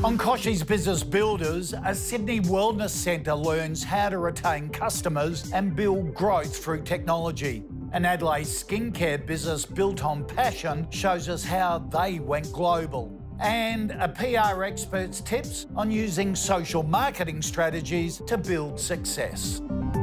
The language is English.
On Kochie's Business Builders, a Sydney wellness centre learns how to retain customers and build growth through technology. An Adelaide skincare business built on passion shows us how they went global. And a PR expert's tips on using social marketing strategies to build success.